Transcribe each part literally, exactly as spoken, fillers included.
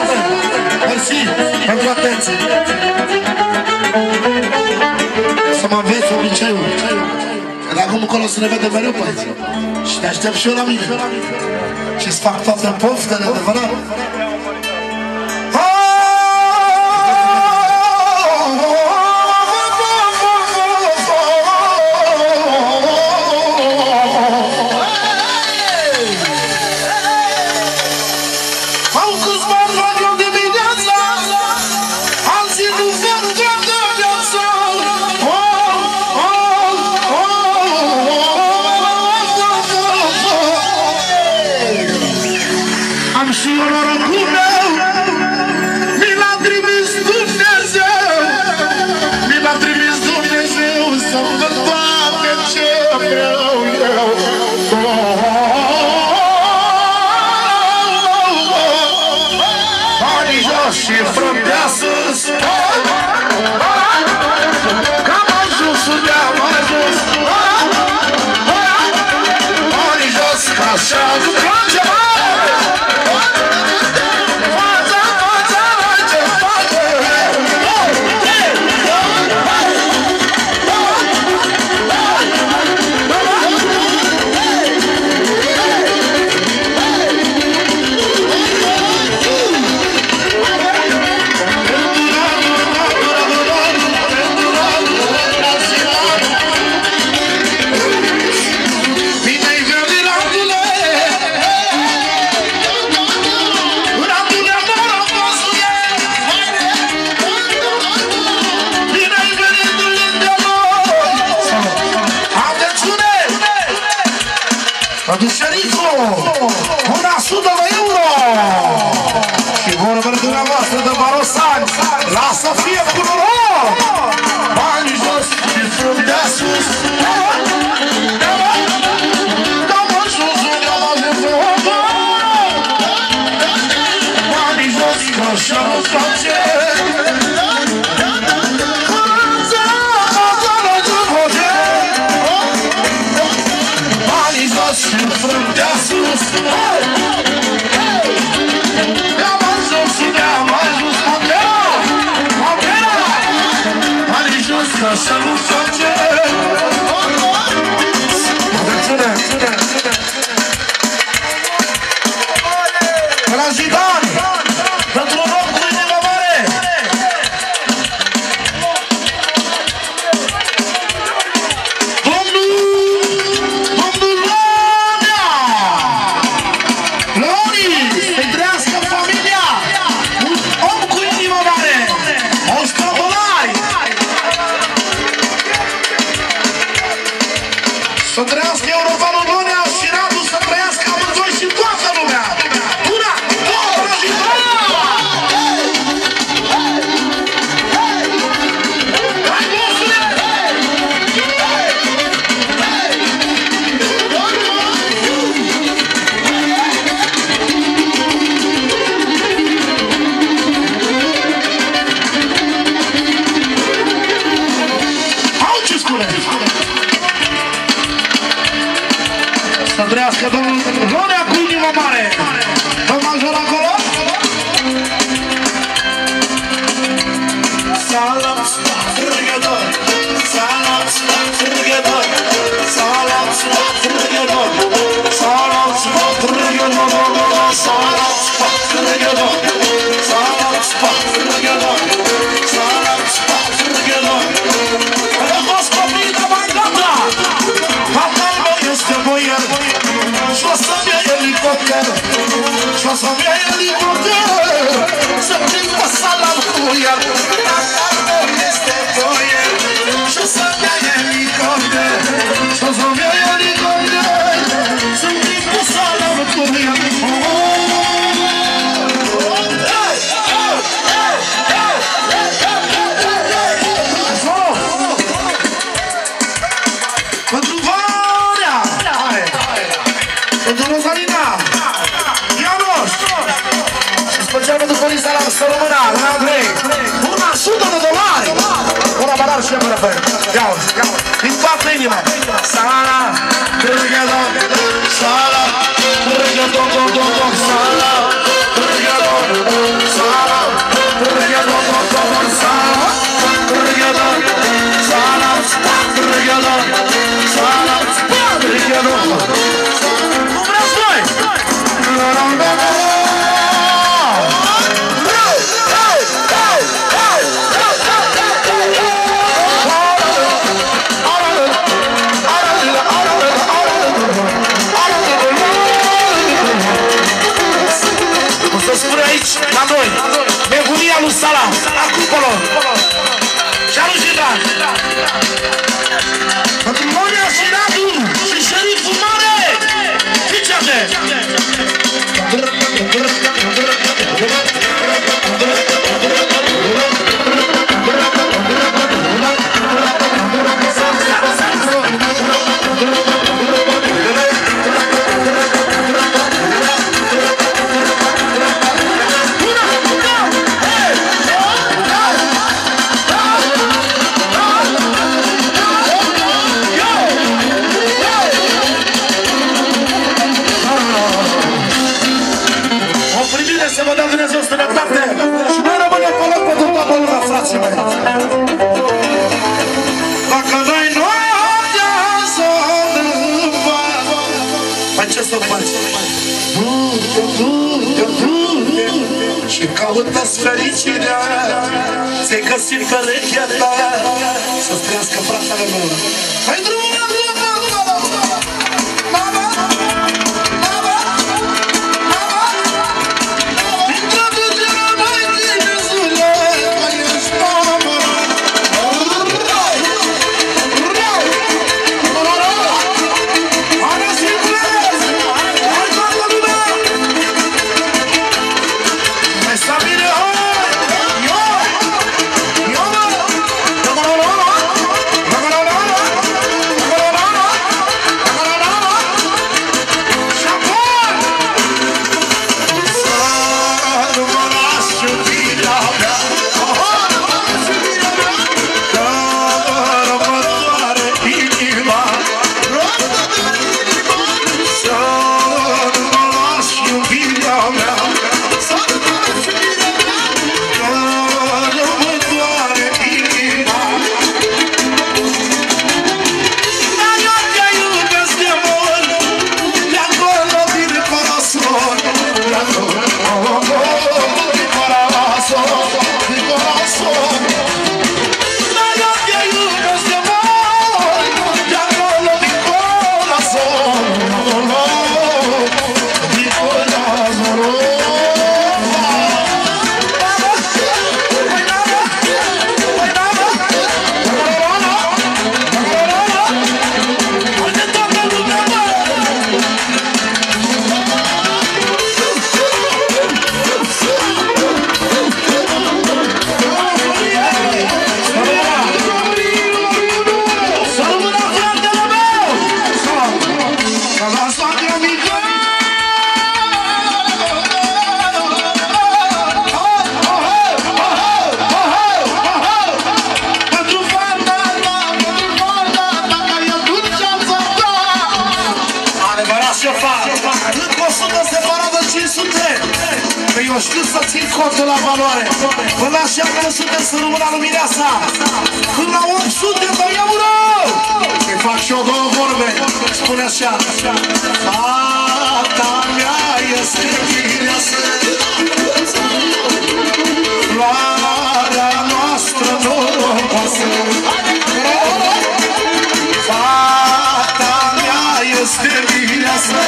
Mersi pentru atenție. Să mă înveți obiceiul. Că de acum încolo să ne vedem mereu pe aici. Și te aștept și eu la mine. Și-ți fac toate poftele adevărat. Sala, spune aici, la noi, nebunia lui Salam, acolo. Și alu Jidan. Pentru Monia și Radu și șeriful mare, fiți avem. Să vă dau Dumnezeu sănătate și noi rămânem pe loc pentru toată lumea, frații mei. Dacă noi noaptea s-o dâmpa, păi ce să faci? Du-te, du-te, du-te și caută-ți fericirea, ți-ai găsit perechea ta, să-ți trăiască fratele meu. Hai drumul la drumul! Eu știu să țin contul la valoare. Până la șapte sute să rămână la lumineasa. Până la opt sute să-mi iau rău. Îi fac și eu două vorbe. Spune așa: fata mea este mireasă, floarea noastră norocoasă. Fata mea este mireasă,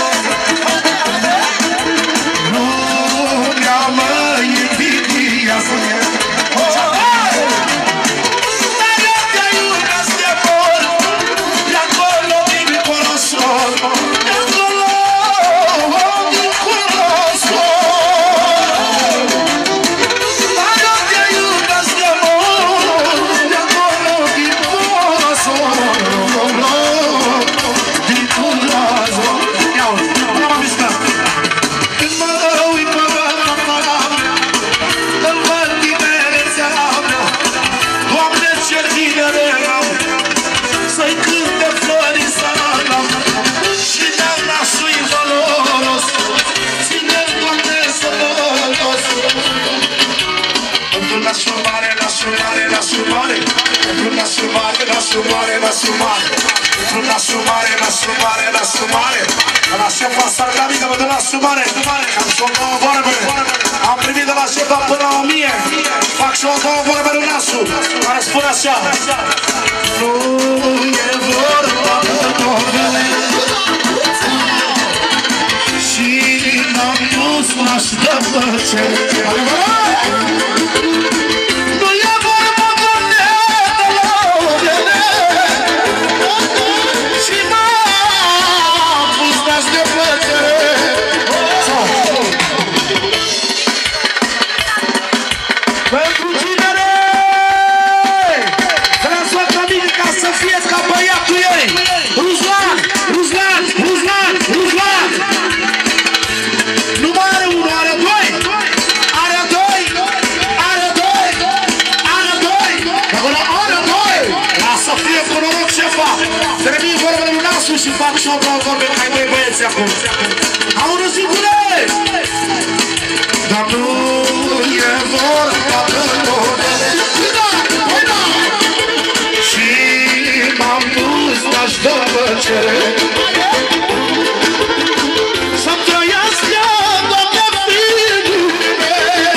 Nasumare, nasumare, într-un nasumare, nasumare, nasumare. La șefa Sargamică mă dă nasumare, am și o două vorbe. Am primit de la șefa până la o mie. Fac și o două vorbe lui Nasu, care spune așa: nu e vorba de dovele și n-am pus n-aș dă plăcere. Nu e vorba de lovele și m-am pus n-aș dă plăcere. Pentru tinere transfer la mine ca să fie ca băiatul ei. Ruslan, Ruslan, Ruslan, Ruslan. Nu mai are unul, are doi. Are doi, are doi, are doi. Acolo are doi. Lasă fie cu noroc ce fac. Trebuie vorba lui Nasu și fac și o vorbe ca doi băieți acum. Auzi, singure! Dar nu e vorba de lovele. Și m-am pus n-aș dă plăcere. Să-mi trăiască, Doamne, fidurile.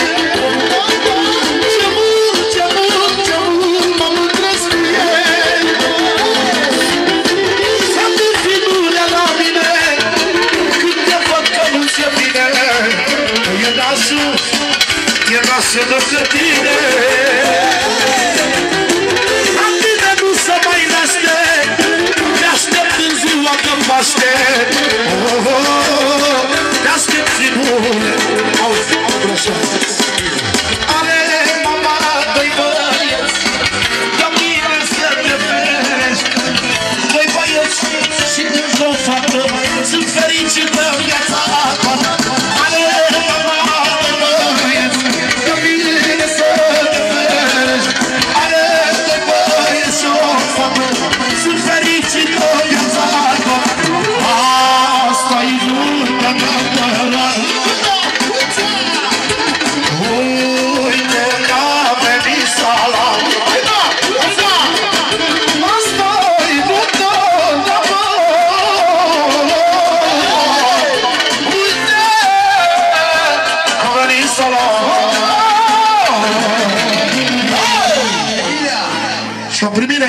Ce mult, ce mult, ce mult mă mândresc cu ei. Să-mi duc fidurile la mine când te văd că nu ți-e bine. E nasul, e nasul de tine. La tine nu se mai naște, te-aștept în ziua când mă aștept. Oh, oh, oh, te-aștept finule. Auzi, așa. Are mama doi băieți, de mine să te ferești. Doi băieți și încă o fată, sunt fericită în viața ta. Ale mama doi băieți, de mine să te ferești. Ale doi băieți și o fată, sunt fericită în viața ta. Asta-i lumea mea. Uite că a venit sala. Asta-i lumea mea. Uite că a venit sala. Și-o primire.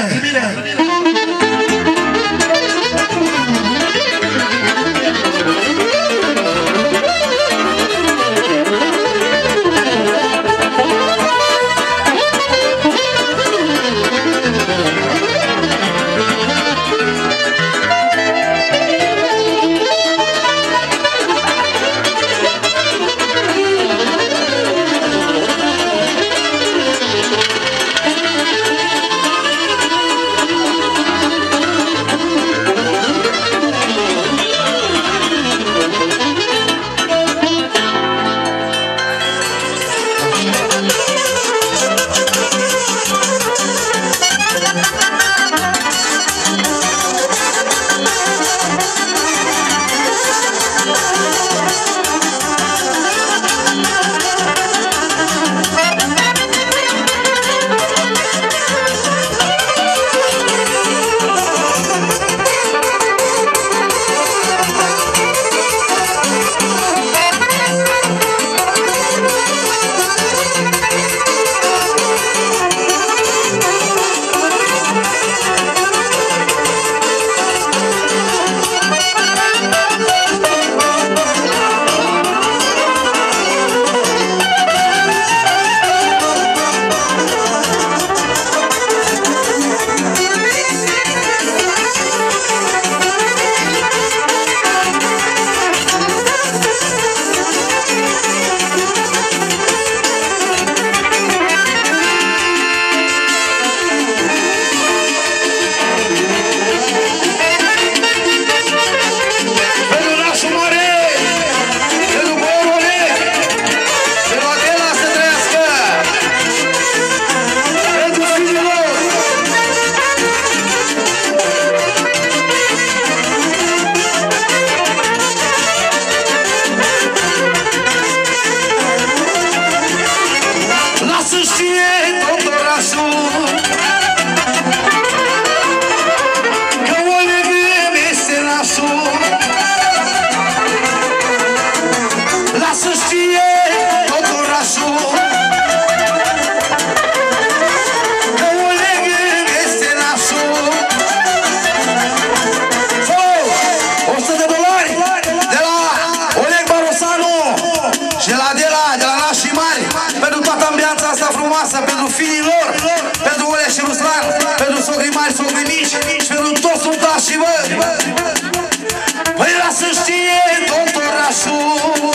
frumoasă pentru fiilor, pentru Olea și Ruslan, pentru socrii mari, socrii mici și pentru toți sultașii, bă! Păi la să știe tot orașul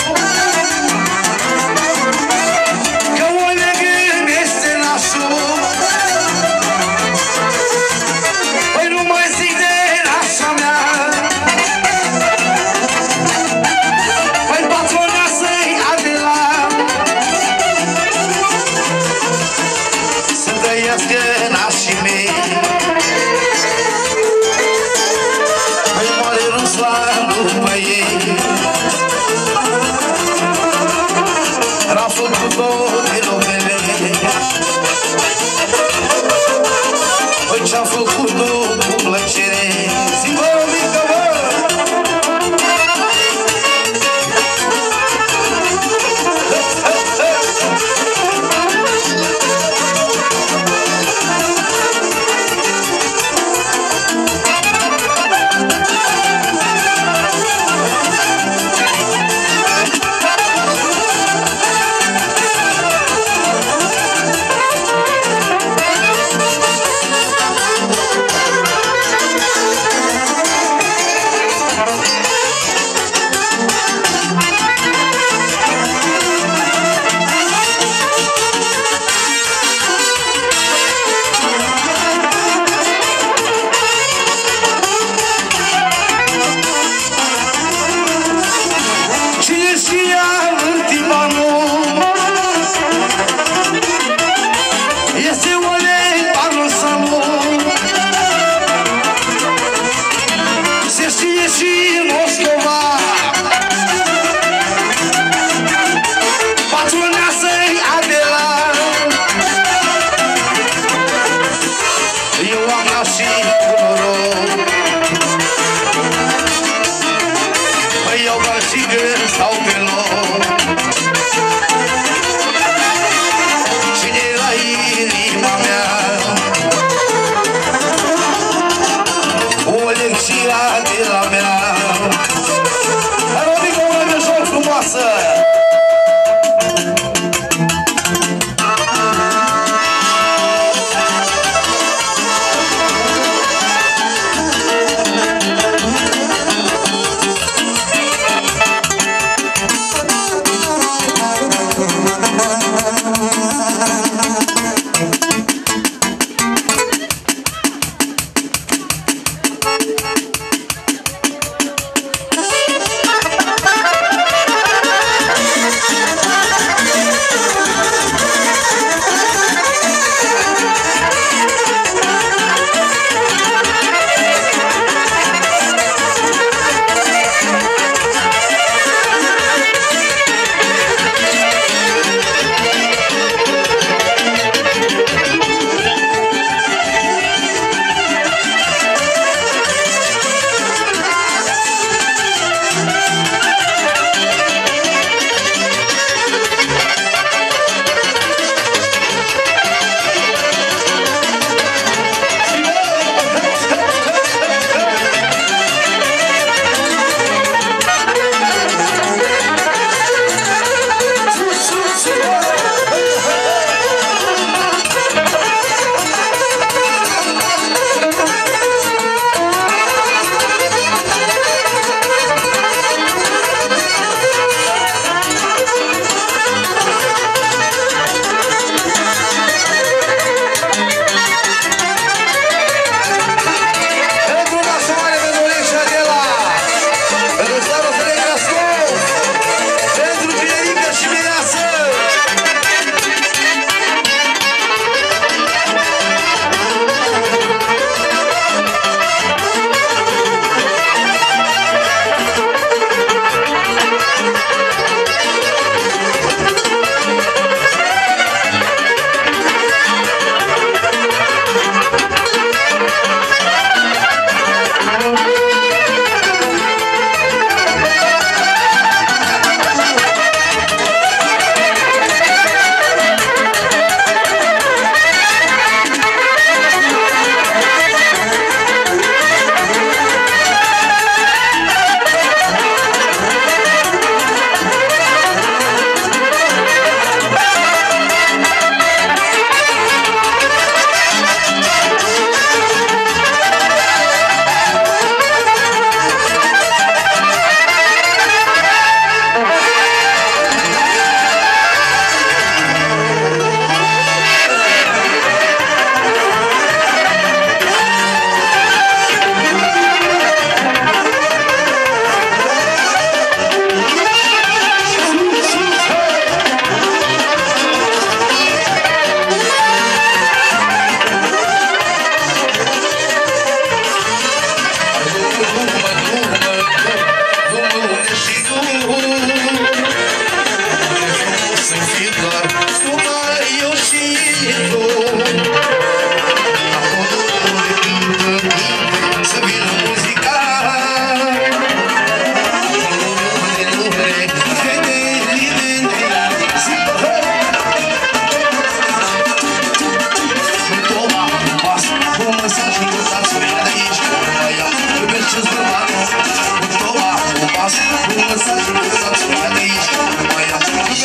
că Olea este nașul. Păi nu mai zic de nașa mea, păi patrona să-i Adela, să trăiască nașii mei. Păi moare Ruslan după ei, l-a făcut-o de lopele. Păi ce-a făcut-o cu plăcere, zi-mă, mică, bă!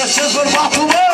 găsesc bărbatul, bă!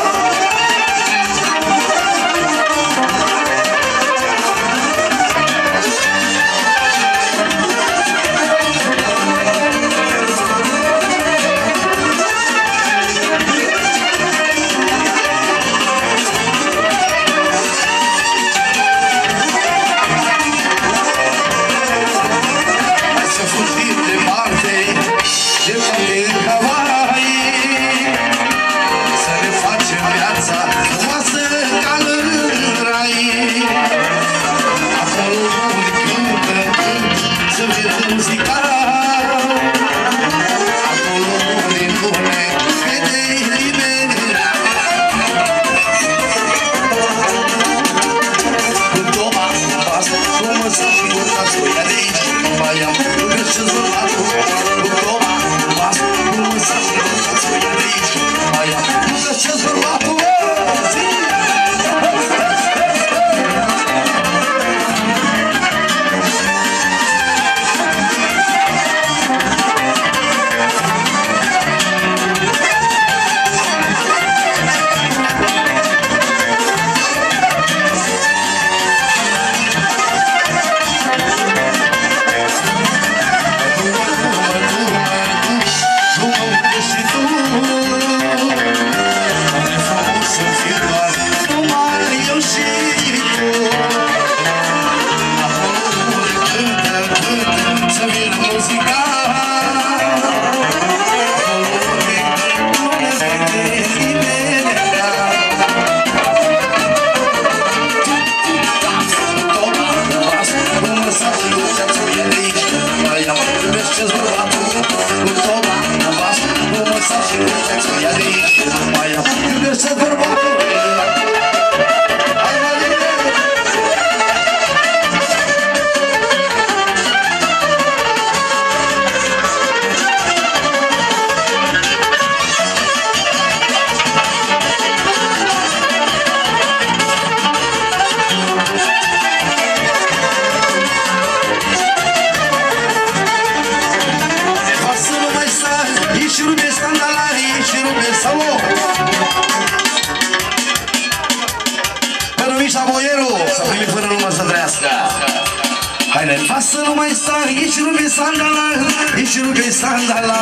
Să nu mai stai, ești rupe sandala, ești rupe sandala.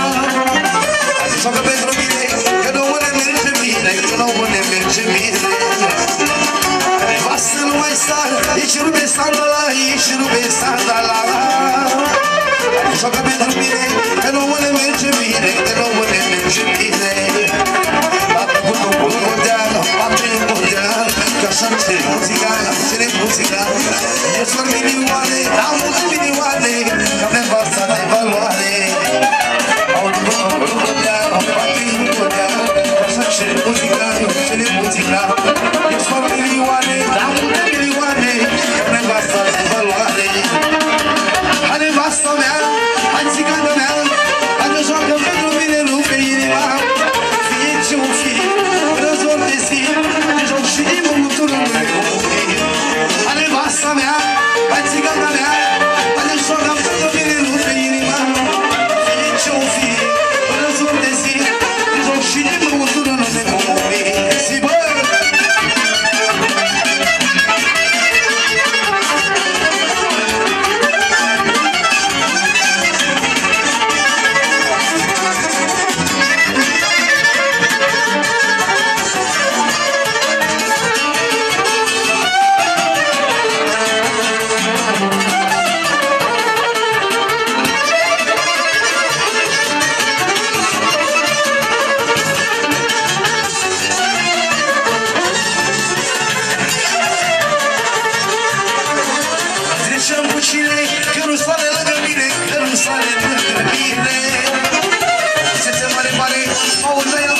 Așa că pentru mine, că nu mă ne merge bine, că nu mă ne merge bine. Să nu mai stai, ești rupe sandala, ești rupe sandala. Așa că pentru mine, că nu mă ne merge bine, că nu mă ne merge bine. Bate cu topul mondial, bate în mondial, că așa ce muzica, ce ne muzica. Ești doar milioane, am multe milioane, că mi-am vasat de valoare. Au după topul mondial, bate în mondial, că așa ce muzica, ce ne muzica. Ești doar milioane, am multe milioane, că mi-am vasat de valoare. Hai nevasta mea, hai țigana mea, hai de joacă pentru mine, rupe inima. Fie ce-o fi, răzor de zi, de joc și din mămuturul meu. Hai nevasta mea, hai țigana mea, hai de joacă pentru mine, rupe inima. Fie ce-o fi, răzor de zi, de joc și din mămuturul meu. Zi, bă! Că nu soare lângă mine, că nu soare lângă mine. Se ți mare mare, auzi